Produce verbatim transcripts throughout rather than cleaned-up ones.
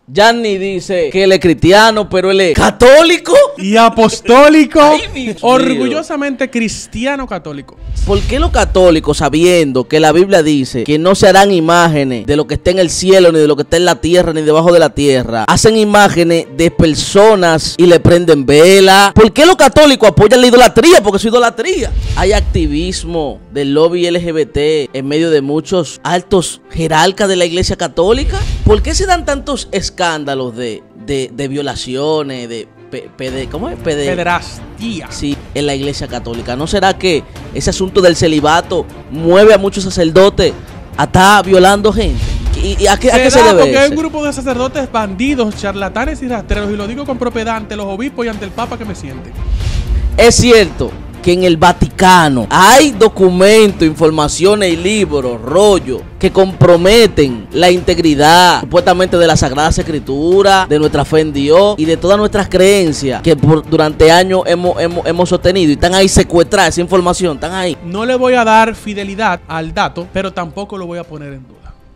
Gianni dice que él es cristiano, pero él es católico y apostólico. Ay, orgullosamente cristiano católico. ¿Por qué los católicos, sabiendo que la Biblia dice que no se harán imágenes de lo que está en el cielo, ni de lo que está en la tierra, ni debajo de la tierra, hacen imágenes de personas y le prenden vela? ¿Por qué los católicos apoyan la idolatría? Porque es idolatría. Hay activismo del lobby L G B T en medio de muchos altos jerarcas de la Iglesia Católica. ¿Por qué se dan tantos escándalos de, de, de violaciones, de Pe, pede, ¿cómo es? Pede, Pederastía. Sí, en la Iglesia Católica. ¿No será que ese asunto del celibato mueve a muchos sacerdotes a estar violando gente? ¿Y, y a, qué, a qué se debe? Porque hay un grupo de sacerdotes bandidos, charlatanes y rastreros, y lo digo con propiedad ante los obispos y ante el Papa que me siente. Es cierto que en el Vaticano hay documentos, informaciones y libros, rollos que comprometen la integridad supuestamente de la Sagrada Escritura, de nuestra fe en Dios y de todas nuestras creencias que por, durante años hemos, hemos, hemos sostenido, y están ahí secuestradas, esa información, están ahí. No le voy a dar fidelidad al dato, pero tampoco lo voy a poner en duda.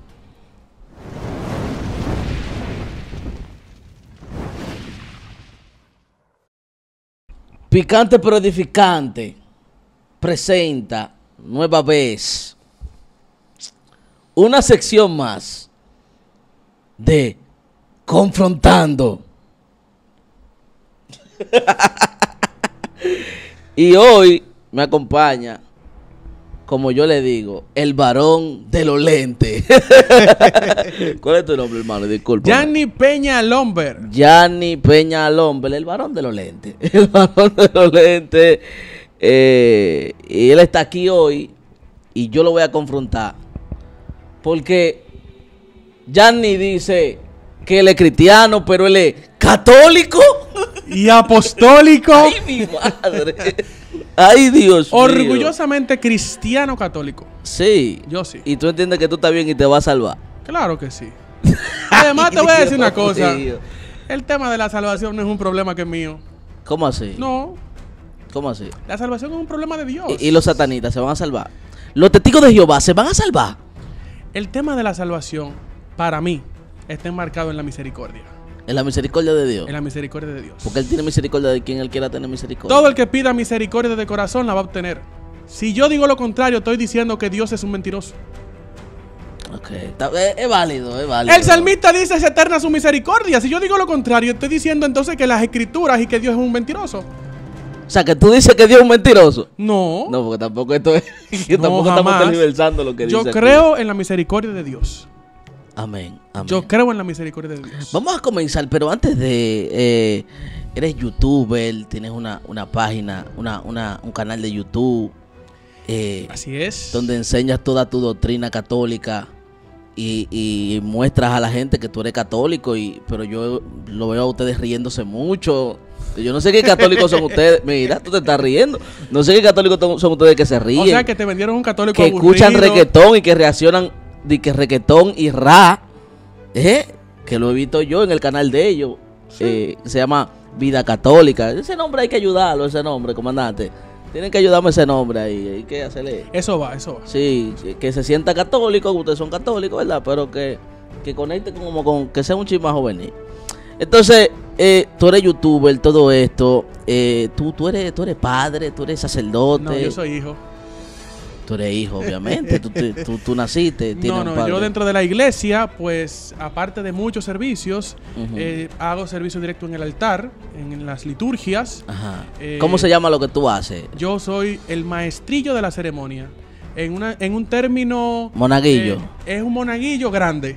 Picante pero edificante presenta nueva vez una sección más de Confrontando. Y hoy me acompaña, como yo le digo, el varón de los lentes. ¿Cuál es tu nombre, hermano? Disculpa. Gianni Peña Lomber. Gianni Peña Lomber, el varón de los lentes. El varón de los lentes. Eh, y él está aquí hoy y yo lo voy a confrontar. Porque Gianni dice que él es cristiano, pero él es católico y apostólico. Ay, mi madre. Ay, Dios mío. Orgullosamente cristiano católico. Sí. Yo sí. Y tú entiendes que tú estás bien y te vas a salvar. Claro que sí. Además, te voy a decir una cosa. Mío. El tema de la salvación no es un problema que es mío. ¿Cómo así? No. ¿Cómo así? La salvación es un problema de Dios. ¿Y, y los satanistas se van a salvar? ¿Los testigos de Jehová se van a salvar? El tema de la salvación, para mí, está enmarcado en la misericordia. En la misericordia de Dios. En la misericordia de Dios. Porque Él tiene misericordia de quien Él quiera tener misericordia. Todo el que pida misericordia de corazón la va a obtener. Si yo digo lo contrario, estoy diciendo que Dios es un mentiroso. Ok, está, es, es válido, es válido. El salmista dice: es eterna su misericordia. Si yo digo lo contrario, estoy diciendo entonces que las escrituras y que Dios es un mentiroso. O sea, que tú dices que Dios es un mentiroso. No. No, porque tampoco esto es. No, tampoco jamás. estamos tergiversando lo que yo dice. Yo creo aquí. en la misericordia de Dios. Amén, amén. Yo creo en la misericordia de Dios. Vamos a comenzar, pero antes de... Eh, eres youtuber, tienes una, una página, una, una, un canal de YouTube. Eh, Así es. Donde enseñas toda tu doctrina católica y, y muestras a la gente que tú eres católico, y pero yo lo veo a ustedes riéndose mucho. Yo no sé qué católicos son ustedes. Mira, tú te estás riendo. No sé qué católicos son ustedes que se ríen. O sea, que te vendieron un católico que aburrido. Escuchan reggaetón y que reaccionan de que reggaetón y ra, ¿eh? Que lo he visto yo en el canal de ellos. Sí. Eh, se llama Vida Católica. Ese nombre hay que ayudarlo, ese nombre, comandante. Tienen que ayudarme ese nombre ahí. Hay que hacerle. Eso va, eso va. Sí, que se sienta católico, ustedes son católicos, ¿verdad? Pero que, que conecte como con, que sea un chisme más juvenil. Entonces, eh, tú eres youtuber, todo esto. Eh, tú, tú, eres, tú eres padre, tú eres sacerdote. No, yo soy hijo. Tú eres hijo, obviamente. tú, tú, tú, tú naciste. No, no, yo dentro de la iglesia, pues, aparte de muchos servicios, uh-huh. eh, hago servicio directo en el altar, en, en las liturgias. Ajá. Eh, ¿Cómo se llama lo que tú haces? Yo soy el maestrillo de la ceremonia. En, una, en un término... Monaguillo. Eh, es un monaguillo grande.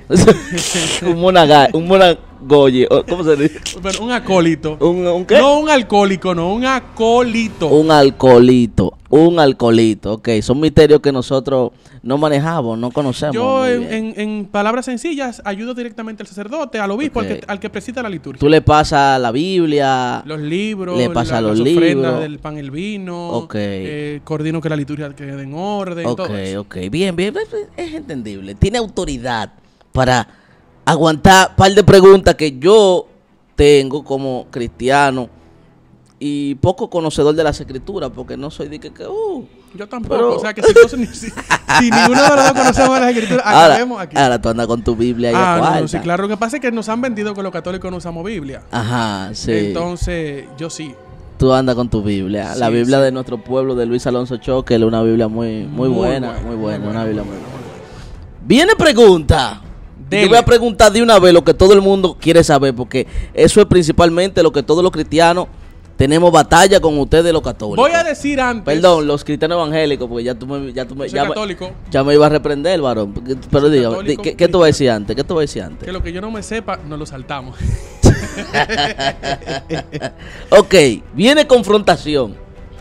un monaga, un monagoye. ¿Cómo se dice? Pero un acólito. ¿Un, un qué? No un alcohólico, no, un acólito. Un alcoholito. Un alcoholito. Ok, son misterios que nosotros no manejamos, no conocemos. Yo, en, en, en palabras sencillas, ayudo directamente al sacerdote, al obispo, okay. al, que, al que presida la liturgia. Tú le pasas la Biblia, los libros, le pasas la, los las libros, ofrendas del pan y el vino, okay. eh, coordino que la liturgia quede en orden. Ok, todo eso. ok, bien, bien, es entendible. Tiene autoridad para aguantar un par de preguntas que yo tengo como cristiano y poco conocedor de las escrituras, porque no soy de que, que uh, yo tampoco, pero... o sea que si, no, si, si ninguno de los dos conocemos las escrituras, acabemos aquí. Ahora tú andas con tu Biblia y ah, a no, no, sí, claro, lo que pasa es que nos han vendido que los católicos no usamos Biblia. Ajá, sí. Entonces, yo sí. Tú andas con tu Biblia. Sí, la Biblia sí. de nuestro pueblo, de Luis Alonso Choque, es una Biblia muy, muy, muy buena, buena, muy buena, muy una Biblia muy buena. Viene pregunta. Dele. Yo voy a preguntar de una vez lo que todo el mundo quiere saber, porque eso es principalmente lo que todos los cristianos tenemos batalla con ustedes los católicos. Voy a decir antes. Perdón, los cristianos evangélicos, porque ya tú me, ya tú me, ya católico. me, ya me iba a reprender, varón. Pero dígame, ¿qué, ¿qué tú vas a decir antes? ¿Qué tú vas a decir antes? Que lo que yo no me sepa, nos lo saltamos. Ok, viene confrontación.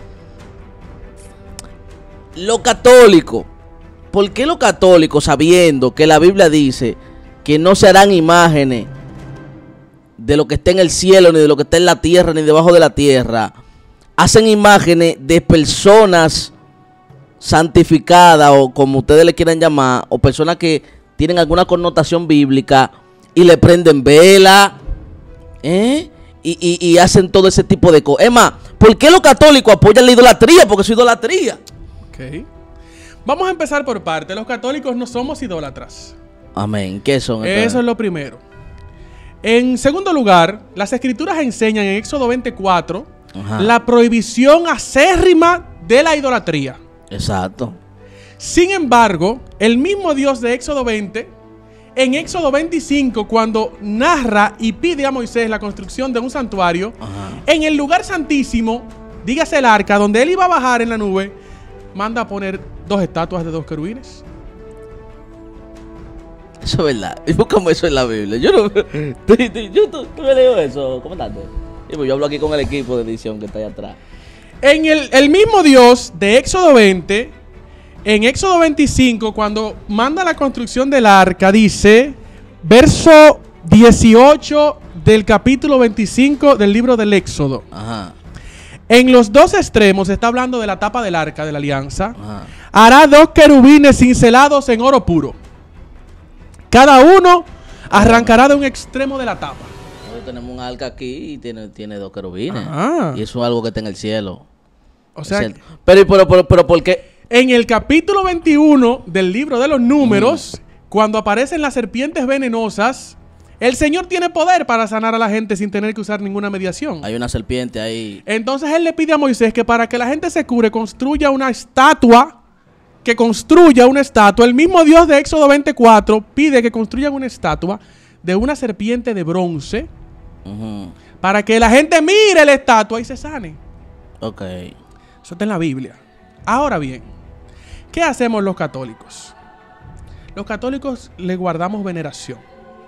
Los católicos, ¿por qué los católicos, sabiendo que la Biblia dice que no se harán imágenes de lo que está en el cielo, ni de lo que está en la tierra, ni debajo de la tierra, hacen imágenes de personas santificadas, o como ustedes le quieran llamar, o personas que tienen alguna connotación bíblica, y le prenden vela, ¿eh? y, y, y hacen todo ese tipo de cosas? Es más, ¿por qué los católicos apoyan la idolatría? Porque es idolatría. Ok. Vamos a empezar por parte. Los católicos no somos idólatras. Amén. ¿Qué son? Entonces? Eso es lo primero. En segundo lugar, las escrituras enseñan en Éxodo veinticuatro Ajá. la prohibición acérrima de la idolatría. Exacto. Sin embargo, el mismo Dios de Éxodo veinte, en Éxodo veinticinco, cuando narra y pide a Moisés la construcción de un santuario, Ajá. en el lugar santísimo, dígase el arca, donde él iba a bajar en la nube, manda a poner dos estatuas de dos querubines. Eso es verdad. ¿Y cómo eso es la Biblia? Yo no. Tú, yo, tú, tú me leo eso, comandante. Yo hablo aquí con el equipo de edición que está ahí atrás. En el, el mismo Dios de Éxodo veinte, en Éxodo veinticinco, cuando manda la construcción del arca, dice, verso dieciocho del capítulo veinticinco del libro del Éxodo. Ajá. En los dos extremos, está hablando de la tapa del arca de la alianza, Ajá. hará dos querubines cincelados en oro puro. Cada uno arrancará de un extremo de la tapa. Nosotros tenemos un arca aquí y tiene, tiene dos querubines. Ajá. Y eso es algo que está en el cielo. O sea, que... pero, pero, pero, pero, ¿por qué? En el capítulo veintiuno del libro de los números, mm. cuando aparecen las serpientes venenosas, el Señor tiene poder para sanar a la gente sin tener que usar ninguna mediación. Hay una serpiente ahí. Entonces él le pide a Moisés que para que la gente se cure, construya una estatua, que construya una estatua. El mismo Dios de Éxodo veinticuatro pide que construyan una estatua de una serpiente de bronce, uh-huh. para que la gente mire la estatua y se sane. Ok. Eso está en la Biblia. Ahora bien, ¿qué hacemos los católicos? Los católicos le guardamos veneración.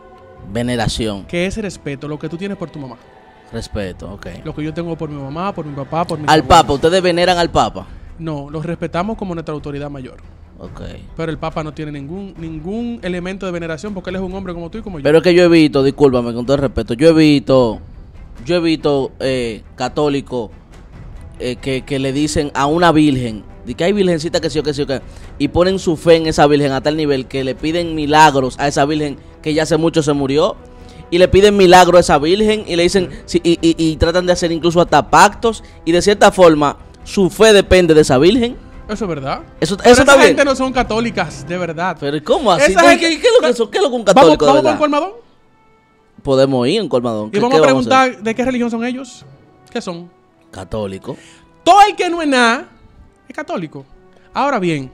Veneración. Que es respeto, lo que tú tienes por tu mamá. Respeto, ok. Lo que yo tengo por mi mamá, por mi papá, por mi Al Papa, ¿ustedes veneran al Papa? No, los respetamos como nuestra autoridad mayor. Ok. Pero el Papa no tiene ningún ningún elemento de veneración porque él es un hombre como tú y como yo. Pero es que yo he visto, discúlpame con todo el respeto, yo he visto, yo he visto eh, católicos eh, que, que le dicen a una virgen, de que hay virgencita que sí o que sí o que, y ponen su fe en esa virgen a tal nivel que le piden milagros a esa virgen que ya hace mucho se murió, y le piden milagros a esa virgen y le dicen, sí, y, y, y tratan de hacer incluso hasta pactos, y de cierta forma su fe depende de esa virgen. Eso es verdad. Eso, Pero eso esa está gente bien. No son católicas, de verdad. Pero ¿cómo así? Esa ¿Qué, gente... ¿Qué, qué, es lo que eso? ¿Qué es lo que un católico ¿Vamos, de vamos verdad? por Colmadón? Podemos ir en Colmadón. Y vamos a preguntar vamos a de qué religión son ellos. ¿Qué son? Católico. Todo el que no es nada es católico. Ahora bien,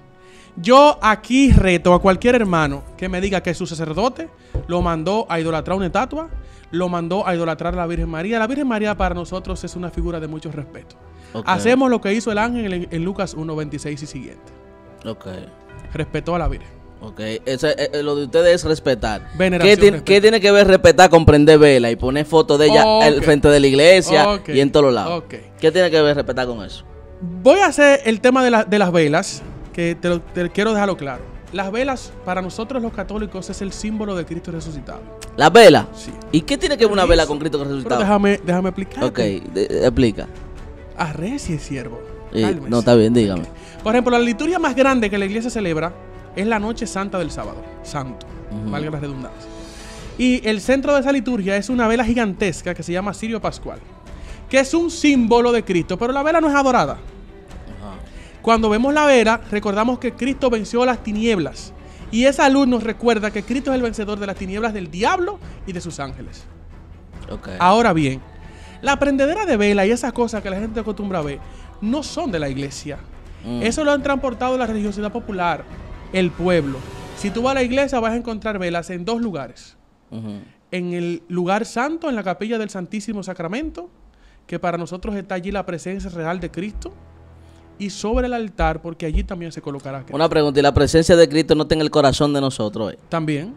yo aquí reto a cualquier hermano que me diga que su sacerdote lo mandó a idolatrar una estatua, lo mandó a idolatrar a la Virgen María. La Virgen María para nosotros es una figura de mucho respeto. Okay. Hacemos lo que hizo el ángel en, en Lucas uno, veintiséis y siguiente. Ok. Respetó a la Virgen. Ok. Ese, eh, lo de ustedes es respetar. Veneración, ¿Qué, tiene, ¿Qué tiene que ver respetar con prender vela y poner fotos de ella okay. al frente de la iglesia okay. y en todos lados? Okay. ¿Qué tiene que ver respetar con eso? Voy a hacer el tema de, la, de las velas, que te, lo, te quiero dejarlo claro. Las velas, para nosotros los católicos, es el símbolo de Cristo resucitado. ¿Las velas? Sí. ¿Y qué tiene que ver una vela con Cristo resucitado? Pero déjame, déjame explicar. Ok, de, explica. Arrecie, siervo. Eh, no, está bien, dígame. Okay. Por ejemplo, la liturgia más grande que la iglesia celebra es la noche santa del sábado. Santo, uh-huh. valga la redundancia. Y el centro de esa liturgia es una vela gigantesca que se llama Cirio Pascual, que es un símbolo de Cristo, pero la vela no es adorada. Ajá. Cuando vemos la vela, recordamos que Cristo venció las tinieblas. Y esa luz nos recuerda que Cristo es el vencedor de las tinieblas del diablo y de sus ángeles. Okay. Ahora bien, la prendedera de vela y esas cosas que la gente acostumbra a ver no son de la iglesia. Mm. Eso lo han transportado la religiosidad popular, el pueblo. Si tú vas a la iglesia vas a encontrar velas en dos lugares. Uh-huh. En el lugar santo, en la capilla del Santísimo Sacramento, que para nosotros está allí la presencia real de Cristo, y sobre el altar, porque allí también se colocará Cristo. Una pregunta, ¿y la presencia de Cristo no está en el corazón de nosotros? Eh? También.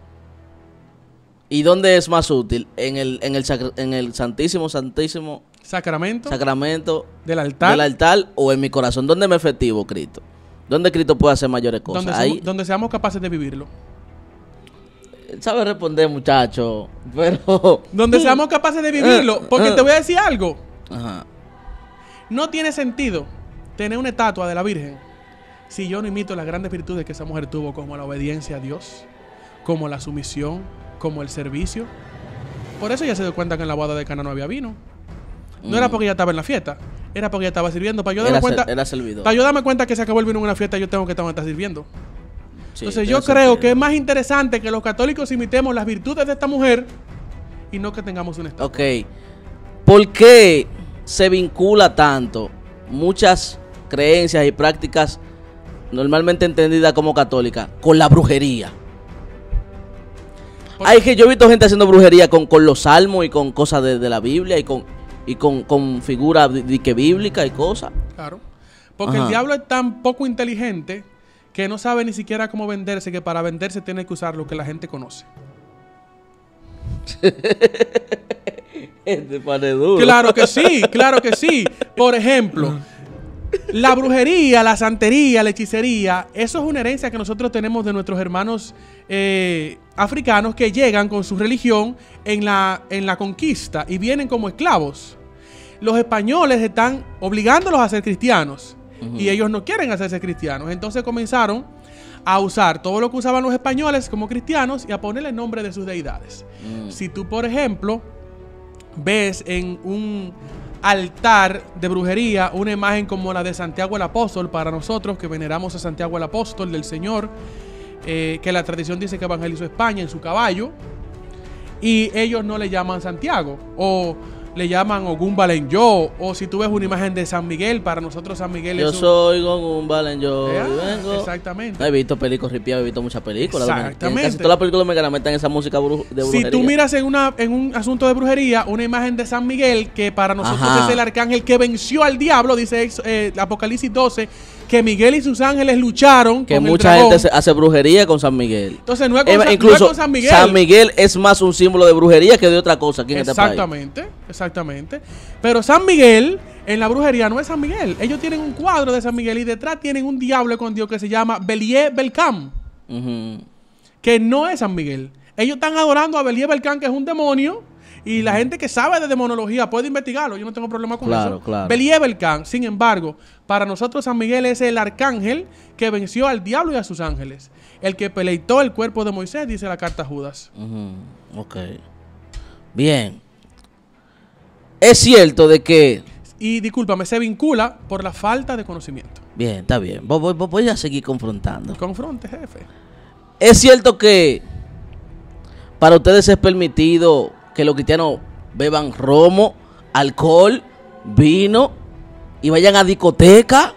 ¿Y dónde es más útil? ¿En el, en el, sacra, en el Santísimo, Santísimo Sacramento, Sacramento del altar, del altar o en mi corazón? ¿Dónde me efectivo Cristo? ¿Dónde Cristo puede hacer mayores cosas? Donde, Ahí, somos, donde seamos capaces de vivirlo. Sabe responder, muchacho, pero... Donde seamos capaces de vivirlo, porque te voy a decir algo. Ajá. No tiene sentido tener una estatua de la Virgen si yo no imito las grandes virtudes que esa mujer tuvo, como la obediencia a Dios, como la sumisión, como el servicio. Por eso ella se dio cuenta que en la boda de Cana no había vino. No mm. era porque ella estaba en la fiesta, era porque ella estaba sirviendo. Para yo darme era cuenta, ser, era servidor. Para yo darme cuenta que se acabó el vino en una fiesta, yo tengo que estar, estar sirviendo. Sí, entonces yo creo sentido. que es más interesante que los católicos imitemos las virtudes de esta mujer y no que tengamos una estatua. Ok. ¿Por qué se vincula tanto muchas creencias y prácticas normalmente entendidas como católicas con la brujería? Hay que yo he visto gente haciendo brujería con, con los salmos y con cosas de, de la Biblia y con y con, con figuras de, de que bíblicas y cosas. Claro. Porque Ajá. el diablo es tan poco inteligente que no sabe ni siquiera cómo venderse, que para venderse tiene que usar lo que la gente conoce. Este pan es duro. Claro que sí, claro que sí. Por ejemplo, la brujería, la santería, la hechicería, eso es una herencia que nosotros tenemos de nuestros hermanos eh, africanos que llegan con su religión en la, en la conquista y vienen como esclavos. Los españoles están obligándolos a ser cristianos uh-huh. y ellos no quieren hacerse cristianos. Entonces comenzaron a usar todo lo que usaban los españoles como cristianos y a ponerle el nombre de sus deidades. Uh-huh. Si tú, por ejemplo, ves en un altar de brujería una imagen como la de Santiago el Apóstol, para nosotros que veneramos a Santiago el Apóstol del Señor, eh, que la tradición dice que evangelizó España en su caballo, y ellos no le llaman Santiago, o le llaman Ogún Balenyo, o si tú ves una imagen de San Miguel, para nosotros San Miguel yo es un... soy Ogún Balenyo ¿Eh? y vengo. Exactamente. No, he visto películas ripiadas, he visto muchas películas. Exactamente. Casi todas las películas me meten esa música bru de brujería. Si tú miras en, una, en un asunto de brujería, una imagen de San Miguel, que para nosotros Ajá. es el arcángel que venció al diablo, dice eh, Apocalipsis doce, que Miguel y sus ángeles lucharon que con mucha el dragón. gente hace brujería con San Miguel. Entonces no es con, eh, San, incluso no es con San Miguel. San Miguel es más un símbolo de brujería que de otra cosa aquí en este país. Exactamente, exactamente. Pero San Miguel, en la brujería no es San Miguel. Ellos tienen un cuadro de San Miguel y detrás tienen un diablo con Dios que se llama Belié Belcam, uh-huh. que no es San Miguel. Ellos están adorando a Belié Belcam, que es un demonio. Y la gente que sabe de demonología puede investigarlo. Yo no tengo problema con claro, eso. Claro. Belié Belcam, sin embargo, para nosotros San Miguel es el arcángel que venció al diablo y a sus ángeles. El que peleitó el cuerpo de Moisés, dice la carta a Judas. Uh-huh. Ok. Bien. Es cierto de que... Y discúlpame, se vincula por la falta de conocimiento. Bien, está bien. Voy, voy, voy a seguir confrontando. Confronte, jefe. Es cierto que para ustedes es permitido que los cristianos beban romo, alcohol, vino y vayan a discoteca.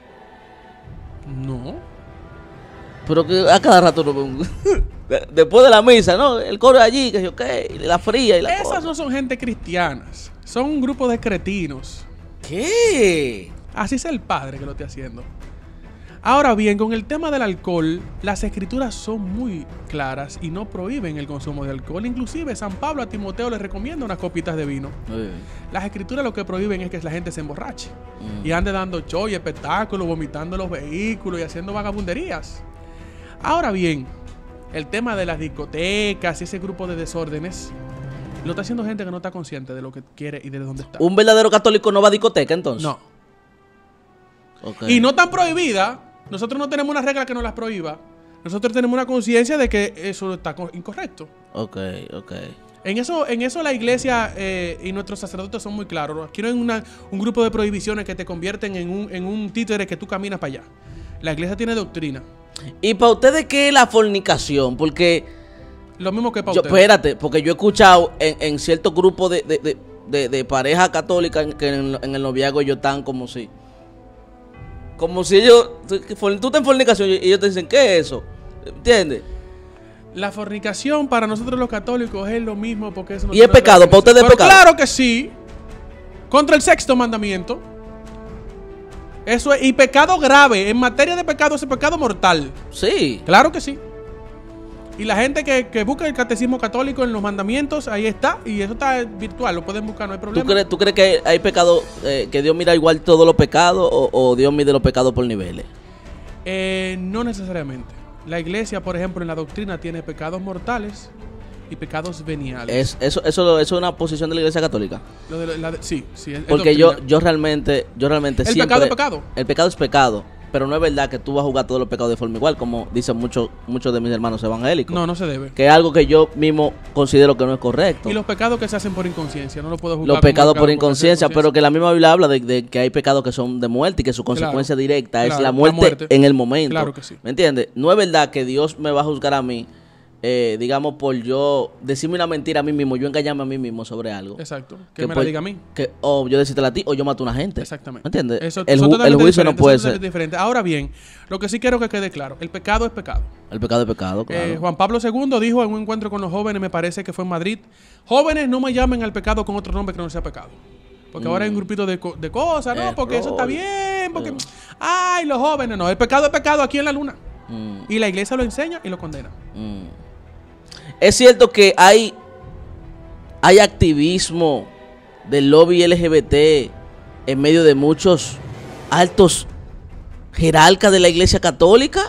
No. Pero que a cada rato no, después de la misa, ¿no? El coro allí, que yo qué, la fría y la Esas cosa. No son gente cristianas. Son un grupo de cretinos. ¿Qué? Así es el padre que lo esté haciendo. Ahora bien, con el tema del alcohol, las escrituras son muy claras y no prohíben el consumo de alcohol. Inclusive San Pablo a Timoteo le recomienda unas copitas de vino. Muy las escrituras lo que prohíben es que la gente se emborrache mm. y ande dando show y espectáculos, vomitando los vehículos y haciendo vagabunderías. Ahora bien, el tema de las discotecas y ese grupo de desórdenes lo está haciendo gente que no está consciente de lo que quiere y de dónde está. ¿Un verdadero católico no va a discoteca entonces? No. Okay. Y no tan prohibida. Nosotros no tenemos una regla que nos las prohíba. Nosotros tenemos una conciencia de que eso está incorrecto. Ok, ok. En eso, en eso la iglesia eh, y nuestros sacerdotes son muy claros, ¿no? Aquí no hay una, un grupo de prohibiciones que te convierten en un, en un títere que tú caminas para allá. La iglesia tiene doctrina. ¿Y para ustedes qué es la fornicación? Porque... Lo mismo que para yo, ustedes. Espérate, porque yo he escuchado en, en ciertos grupos de, de, de, de, de parejas católicas que en, en el noviazgo ellos están como si... Como si ellos... Tú estás en fornicación y ellos te dicen, ¿qué es eso? ¿Entiendes? La fornicación para nosotros los católicos es lo mismo porque eso no ¿Y es pecado? ¿Para ustedes es Pero pecado? claro que sí. Contra el sexto mandamiento. Eso es, y pecado grave. En materia de pecado, ese pecado mortal. Sí. Claro que sí. Y la gente que, que busca el catecismo católico en los mandamientos, ahí está. Y eso está virtual, lo pueden buscar, no hay problema. ¿Tú crees, ¿tú crees que hay, hay pecado, eh, que Dios mira igual todos los pecados o, o Dios mide los pecados por niveles? Eh, no necesariamente. La iglesia, por ejemplo, en la doctrina tiene pecados mortales y pecados veniales. Es, eso, eso, eso es una posición de la iglesia católica. Lo de la, la, sí, sí. Es, Porque es yo, yo realmente, yo realmente el siempre... pecado es pecado. El pecado es pecado. Pero no es verdad que tú vas a jugar todos los pecados de forma igual, como dicen muchos muchos de mis hermanos evangélicos. No, no se debe. Que es algo que yo mismo considero que no es correcto. Y los pecados que se hacen por inconsciencia, no lo puedo jugar. Los como pecados pecado por inconsciencia, pero que la misma Biblia habla de, de que hay pecados que son de muerte y que su consecuencia Claro, directa es claro, la la muerte, muerte. en el momento. Claro que sí. ¿Me entiendes? No es verdad que Dios me va a juzgar a mí, eh, digamos, por yo decirme una mentira a mí mismo, yo engañarme a mí mismo sobre algo. Exacto. Que, Que me por- la diga a mí. Que, o yo decírtela a ti, o yo mato a una gente. Exactamente. ¿Me entiendes? Eso, el, son ju- el totalmente juicio no diferentes, puede son ser. totalmente diferentes. Ahora bien, lo que sí quiero que quede claro, el pecado es pecado. El pecado es pecado, claro. Eh, Juan Pablo segundo dijo en un encuentro con los jóvenes, me parece que fue en Madrid, jóvenes, no me llamen al pecado con otro nombre que no sea pecado. Porque Mm. ahora hay un grupito de, co- de cosas, ¿no? Porque eso está Error. bien, porque... Mm. Ay, los jóvenes, no. El pecado es pecado aquí en la luna. Mm, Y la iglesia lo enseña y lo condena. mm. Es cierto que hay, hay activismo del lobby L G B T en medio de muchos altos jerarcas de la iglesia católica.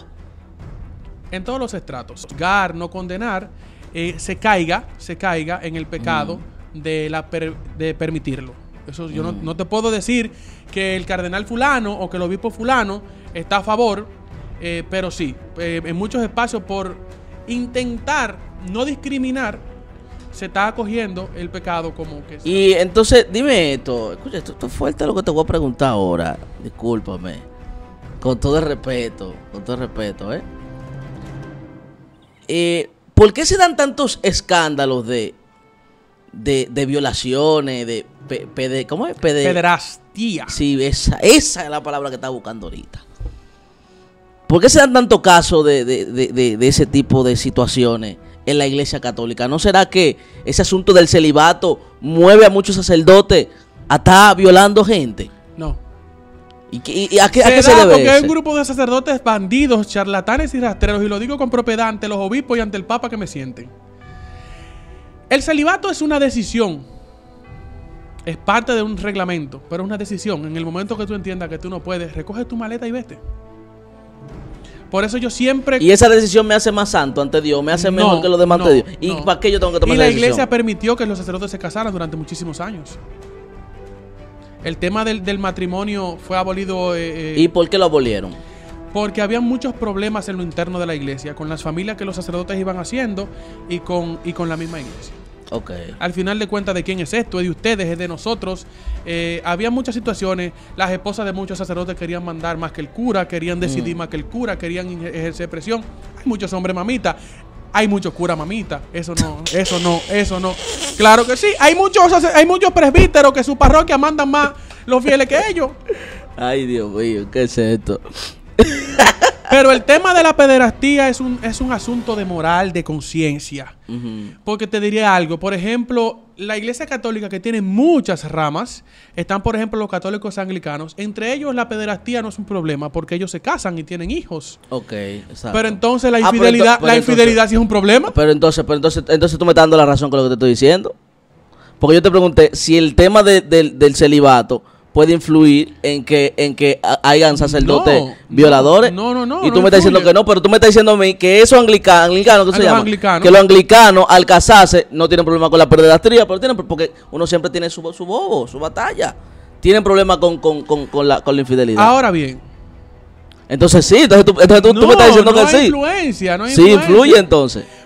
En todos los estratos. Juzgar, no condenar, eh, se caiga, se caiga en el pecado de, la per- de permitirlo. Eso yo no, no te puedo decir que el cardenal fulano o que el obispo fulano está a favor, eh, pero sí, eh, en muchos espacios por intentar no discriminar, se está acogiendo el pecado como que... Y entonces, dime esto, escucha, esto, esto es fuerte lo que te voy a preguntar ahora, discúlpame, con todo el respeto, con todo el respeto, ¿eh? Eh, ¿por qué se dan tantos escándalos de, de, de violaciones, de, pe- pede- ¿cómo es? Pede- Pederastía. Sí, esa, esa es la palabra que estaba buscando ahorita. ¿Por qué se dan tanto caso de, de, de, de, de ese tipo de situaciones en la iglesia católica? ¿No será que ese asunto del celibato mueve a muchos sacerdotes a estar violando gente? No. ¿Y, qué- y a qué, a Se qué se da debe porque hay eso? un grupo de sacerdotes bandidos, charlatanes y rastreros, y lo digo con propiedad ante los obispos y ante el papa que me sienten. El celibato es una decisión, es parte de un reglamento, pero es una decisión. En el momento que tú entiendas que tú no puedes, recoge tu maleta y vete. Por eso yo siempre... Y esa decisión me hace más santo ante Dios, me hace No, mejor que los demás no, ante Dios. ¿Y no. para qué yo tengo que tomar Y esa la decisión? iglesia permitió que los sacerdotes se casaran durante muchísimos años. El tema del, del matrimonio fue abolido... eh, eh, ¿Y por qué lo abolieron? Porque había muchos problemas en lo interno de la iglesia, con las familias que los sacerdotes iban haciendo y con, y con la misma iglesia. Ok. Al final de cuentas, ¿de quién es esto? Es de ustedes, es de nosotros. Eh, había muchas situaciones, las esposas de muchos sacerdotes querían mandar más que el cura, querían decidir Mm. más que el cura, querían ejer- ejercer presión. Hay muchos hombres mamitas, hay muchos curas mamitas. Eso no, eso no, eso no. Claro que sí, hay muchos, sacer- hay muchos presbíteros que su parroquia mandan más los fieles que ellos. Ay, Dios mío, ¿qué es esto? Pero el tema de la pederastía es un, es un asunto de moral, de conciencia. Ujú. Porque te diré algo, por ejemplo, la iglesia católica, que tiene muchas ramas, están por ejemplo los católicos anglicanos. Entre ellos la pederastía no es un problema porque ellos se casan y tienen hijos. Ok, exacto. Pero entonces la Ah, pero infidelidad, ento- pero la entonces- infidelidad sí es un problema. Pero entonces, pero entonces, entonces tú me estás dando la razón con lo que te estoy diciendo. Porque yo te pregunté si el tema de- del- del celibato puede influir en que en que ha- hayan sacerdotes No, violadores. no, no, no, Y tú no me estás diciendo influye. que no, pero tú me estás diciendo a mí que esos anglicanos, anglicanos, ¿qué A se los llama? anglicanos. Que los anglicanos al casarse no tienen problema con la pederastía, pero tienen porque uno siempre tiene su, su bobo, su batalla. Tienen problema con, con, con, con la, con la infidelidad. Ahora bien, Entonces sí, entonces tú, entonces tú, tú me estás diciendo no que hay sí. influencia, no hay Sí, influencia. influye entonces.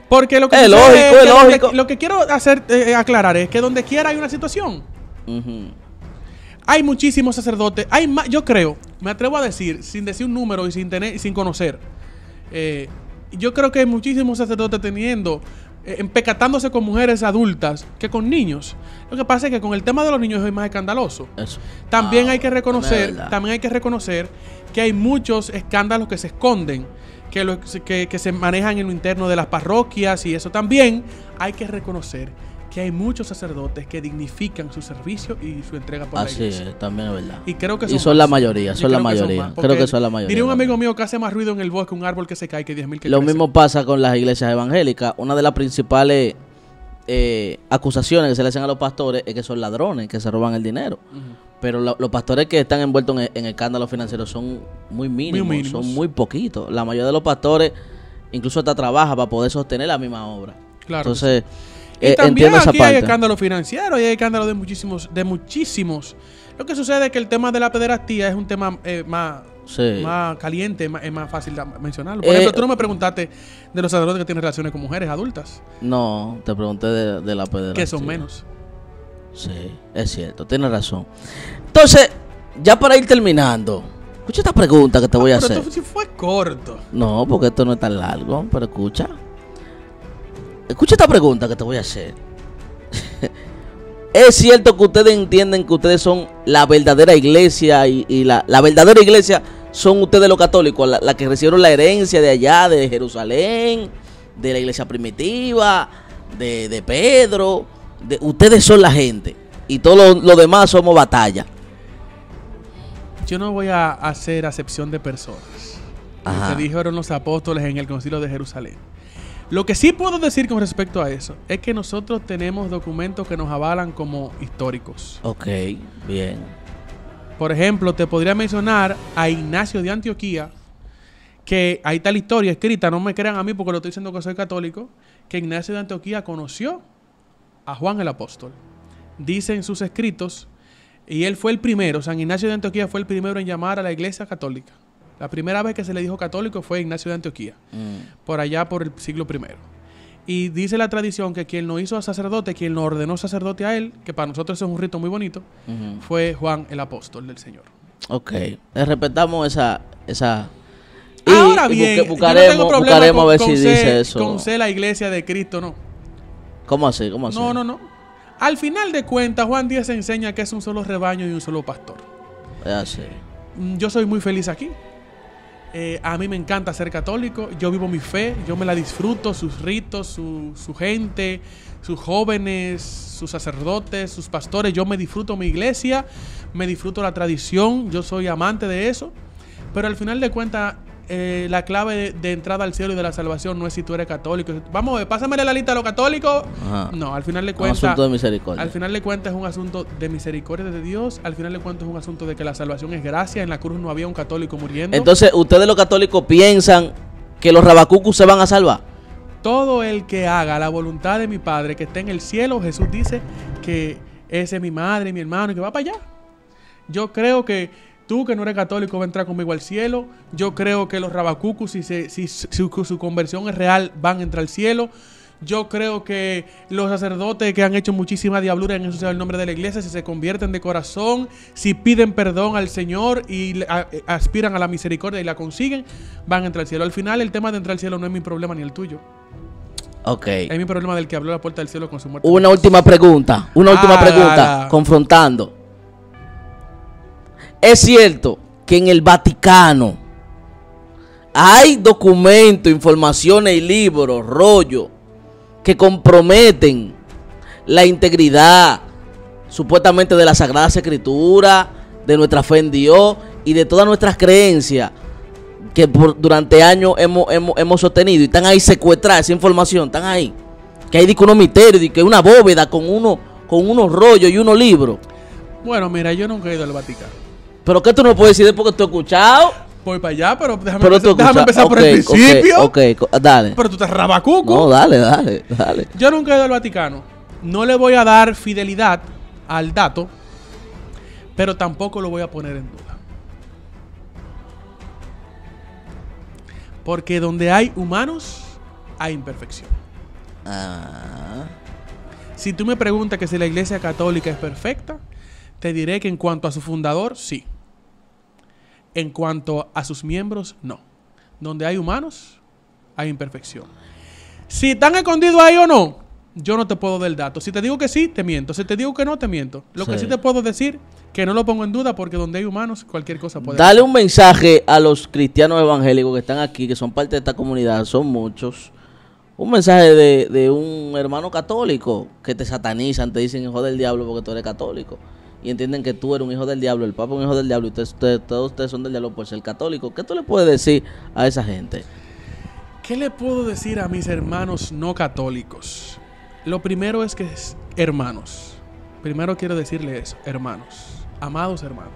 Porque lo que, es sucede lógico, es es que donde- lógico. lo que quiero hacer eh, aclarar es que donde quiera hay una situación. Ujú. Hay muchísimos sacerdotes. Hay más, yo creo, me atrevo a decir, sin decir un número y sin tener, sin conocer. eh, yo creo que hay muchísimos sacerdotes teniendo, eh, empecatándose con mujeres adultas que con niños. Lo que pasa es que con el tema de los niños es más escandaloso. Eso. También Ah, hay que no es reconocer, verdad. también hay que reconocer que hay muchos escándalos que se esconden, que, lo- que, que se manejan en lo interno de las parroquias y eso también hay que reconocer que hay muchos sacerdotes que dignifican su servicio y su entrega por la Así iglesia. es, también es verdad. Y creo que Y son, son más. la mayoría, Y son la creo que son mayoría. más, Creo porque que son la mayoría. Diría un amigo también. mío que hace más ruido en el bosque un árbol que se cae que diez mil que Lo crecen. mismo pasa con las iglesias evangélicas. Una de las principales eh, acusaciones que se le hacen a los pastores es que son ladrones, que se roban el dinero. Ujú. Pero lo- los pastores que están envueltos en, en escándalos financieros son muy mínimos, Muy mínimos. son muy poquitos. La mayoría de los pastores incluso hasta trabaja para poder sostener la misma obra. Claro. Entonces, Y eh, también entiendo esa aquí hay parte. escándalos financieros y hay escándalos de muchísimos, de muchísimos. Lo que sucede es que el tema de la pederastía es un tema eh, más, Sí. más caliente, más- es más fácil de mencionarlo. Por Eh, ejemplo, tú no me preguntaste de los sacerdotes que tienen relaciones con mujeres adultas, No, te pregunté de, de la pederastía. que son menos. Sí, es cierto, tienes razón. Entonces, ya para ir terminando, escucha esta pregunta que te voy a Pero hacer. esto sí fue corto. No, porque esto no es tan largo, pero escucha. Escucha esta pregunta que te voy a hacer. ¿Es cierto que ustedes entienden que ustedes son la verdadera iglesia y, y la, la verdadera iglesia son ustedes los católicos, la, la que recibieron la herencia de allá, de Jerusalén, de la iglesia primitiva, de, de Pedro? De, ustedes son la gente y todos los lo demás somos batalla. Yo no voy a hacer acepción de personas. Ajá. Lo que dijeron los apóstoles en el concilio de Jerusalén. Lo que sí puedo decir con respecto a eso es que nosotros tenemos documentos que nos avalan como históricos. Ok, bien. Por ejemplo, te podría mencionar a Ignacio de Antioquía, que ahí está la historia escrita, no me crean a mí porque lo estoy diciendo que soy católico, que Ignacio de Antioquía conoció a Juan el Apóstol. Dice en sus escritos, y él fue el primero, San Ignacio de Antioquía fue el primero en llamar a la iglesia católica. La primera vez que se le dijo católico fue Ignacio de Antioquía, Mm. por allá por el siglo primero. Y dice la tradición que quien lo hizo a sacerdote, quien lo ordenó sacerdote a él, que para nosotros eso es un rito muy bonito, Ujú. fue Juan el Apóstol del Señor. Ok, eh, respetamos esa, esa. Ahora y bien, busque- yo no buscaremos, tengo problema buscaremos con, a ver con si ser, dice eso. con ser la iglesia de Cristo, no. ¿Cómo así? ¿Cómo así? No, no, no. Al final de cuentas, Juan Díaz enseña que es un solo rebaño y un solo pastor. Es así. Mm, Yo soy muy feliz aquí. Eh, a mí me encanta ser católico. Yo vivo mi fe, yo me la disfruto, sus ritos, su, su gente, sus jóvenes, sus sacerdotes, sus pastores. Yo me disfruto mi iglesia, me disfruto la tradición, yo soy amante de eso. Pero al final de cuentas, eh, la clave de, de entrada al cielo y de la salvación no es si tú eres católico. Vamos a ver, pásamele la lista de los católicos. Ajá. No, al final de Un cuentas... asunto de misericordia. Al final de cuentas es un asunto de misericordia de Dios. Al final de cuentas es un asunto de que la salvación es gracia. En la cruz no había un católico muriendo. Entonces, ustedes los católicos piensan que los rabacucus se van a salvar. Todo el que haga la voluntad de mi Padre que está en el cielo, Jesús dice que ese es mi madre y mi hermano y que va para allá. Yo creo que tú que no eres católico va a entrar conmigo al cielo. Yo creo que los rabacucus, si, se, si su, su conversión es real, van a entrar al cielo. Yo creo que los sacerdotes que han hecho muchísima diablura en ensuciar el nombre de la iglesia, si se convierten de corazón, si piden perdón al Señor y le- a- aspiran a la misericordia y la consiguen, van a entrar al cielo. Al final, el tema de entrar al cielo no es mi problema ni el tuyo. Ok. Es mi problema del que abrió la puerta del cielo con su muerte. Una última pregunta. Una última Ah, pregunta. la- Confrontando. Es cierto que en el Vaticano hay documentos, informaciones y libros, rollos que comprometen la integridad supuestamente de la Sagrada Escritura, de nuestra fe en Dios y de todas nuestras creencias que por- durante años hemos, hemos, hemos sostenido y están ahí secuestradas, esa información, están ahí. Que hay unos misterios, y que una bóveda con, uno, con unos rollos y unos libros. Bueno, mira, yo nunca he ido al Vaticano. ¿Pero qué tú no puedes decir después que tú has escuchado? Voy para allá, pero déjame, Pero empezar, tú déjame empezar por el Ok, ok, principio. Ok, co- dale. Pero tú estás rabacuco. No, dale, dale, dale. Yo nunca he ido al Vaticano. No le voy a dar fidelidad al dato, pero tampoco lo voy a poner en duda. Porque donde hay humanos, hay imperfección. Ah. Si tú me preguntas que si la Iglesia Católica es perfecta, te diré que en cuanto a su fundador, sí. En cuanto a sus miembros, no. Donde hay humanos, hay imperfección. Si están escondidos ahí o no, yo no te puedo dar el dato. Si te digo que sí, te miento. Si te digo que no, te miento. Lo sí. que sí te puedo decir, que no lo pongo en duda, porque donde hay humanos, cualquier cosa puede Dale pasar. Un mensaje a los cristianos evangélicos que están aquí, que son parte de esta comunidad, son muchos. Un mensaje de, de un hermano católico que te satanizan, te dicen hijo del diablo porque tú eres católico. Y entienden que tú eres un hijo del diablo, el Papa un hijo del diablo, y ustedes, ustedes, todos ustedes son del diablo por ser católico. ¿Qué tú le puedes decir a esa gente? ¿Qué le puedo decir a mis hermanos no católicos? Lo primero es que es hermanos. Primero quiero decirle eso, hermanos, amados hermanos.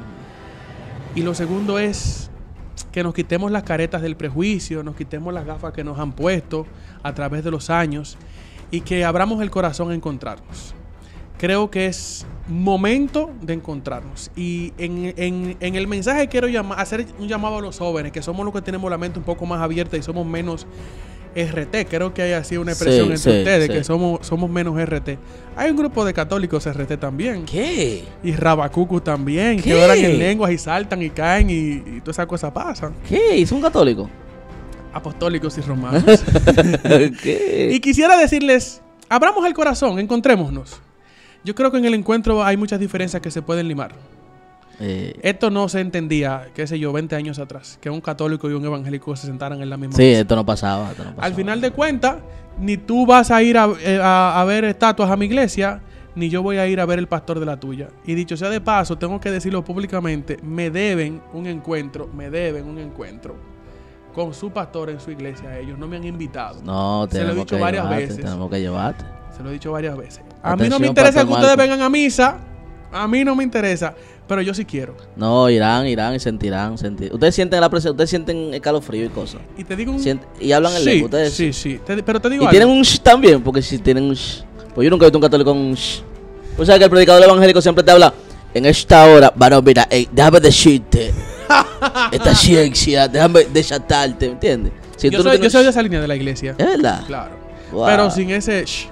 Y lo segundo es que nos quitemos las caretas del prejuicio, nos quitemos las gafas que nos han puesto a través de los años y que abramos el corazón a encontrarnos. Creo que es momento de encontrarnos. Y en, en, en el mensaje quiero llama, hacer un llamado a los jóvenes, que somos los que tenemos la mente un poco más abierta y somos menos R T. Creo que hay así una expresión sí, entre sí, ustedes, sí. que somos, somos menos R T. Hay un grupo de católicos R T también. ¿Qué? Y rabacucu también, ¿Qué? que oran en lenguas y saltan y caen y, y todas esas cosas pasan. ¿Qué? ¿Y son católicos? Apostólicos y romanos. ¿Qué? Y quisiera decirles, abramos el corazón, encontrémonos. Yo creo que en el encuentro hay muchas diferencias que se pueden limar. Eh, Esto no se entendía, qué sé yo, veinte años atrás, que un católico y un evangélico se sentaran en la misma Sí, mesa. esto no pasaba, esto no pasaba. Al final de cuentas, ni tú vas a ir a, a, a ver estatuas a mi iglesia, ni yo voy a ir a ver el pastor de la tuya. Y dicho sea de paso, tengo que decirlo públicamente, me deben un encuentro, me deben un encuentro con su pastor en su iglesia. Ellos no me han invitado. No, se lo he dicho varias llevarte, veces. Tenemos que llevarte. Se lo he dicho varias veces. A Atención, mí no me interesa que ustedes Marco. vengan a misa. A mí no me interesa. Pero yo sí quiero. No, irán, irán y sentirán. Sentir. Ustedes sienten la presión, ustedes sienten escalofrío y cosas. Y te digo un... Sienten, y hablan en sí, lengua. Ustedes. Sí, sí. Te, pero te digo y algo. tienen un sh también, porque si tienen un sh. Pues yo nunca he visto un católico con un sh. Pues sabes que el predicador evangélico siempre te habla. En esta hora, bueno, mira, eh, déjame decirte. Esta ciencia, déjame desatarte, ¿me entiendes? Si yo tú soy, no yo soy de esa línea de la iglesia. ¿Es verdad? Claro. Wow. Pero sin ese shh.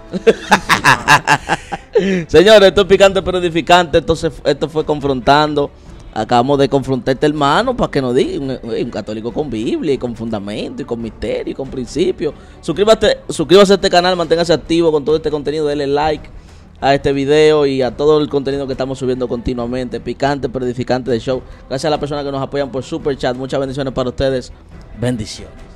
Señores, esto es picante pero edificante. Esto, se, esto fue confrontando. Acabamos de confrontar a este hermano para que nos diga un, un católico con Biblia y con fundamento y con misterio y con principio. Suscríbase, suscríbase a este canal, manténgase activo con todo este contenido, denle like a este video y a todo el contenido que estamos subiendo continuamente. Picante pero edificante de show. Gracias a las personas que nos apoyan por Super Chat. Muchas bendiciones para ustedes. Bendiciones.